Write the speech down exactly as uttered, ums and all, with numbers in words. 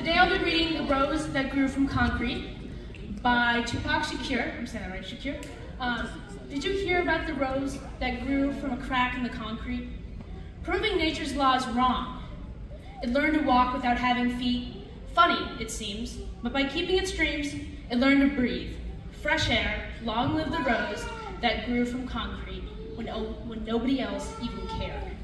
today I'll be reading The Rose That Grew from Concrete by Tupac Shakur. I'm saying that right, Shakur. Um, did you hear about the rose that grew from a crack in the concrete? Proving nature's laws wrong. It learned to walk without having feet. Funny, it seems, but by keeping its dreams, it learned to breathe. Fresh air, long live the rose that grew from concrete when, when nobody else even cared.